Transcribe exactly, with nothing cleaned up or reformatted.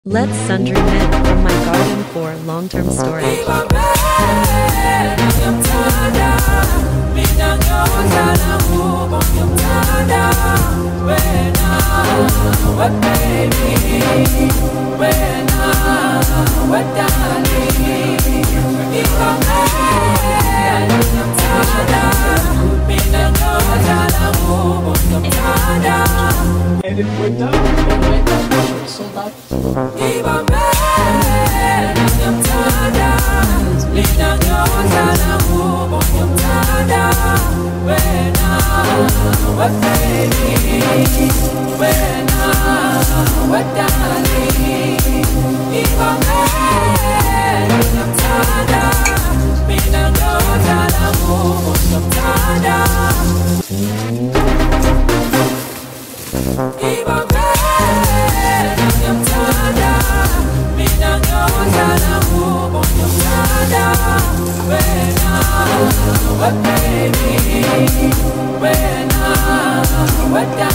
Let's Sundry Men from my garden for long-term storage. And it went up, it went up, sold out. What baby, when I, what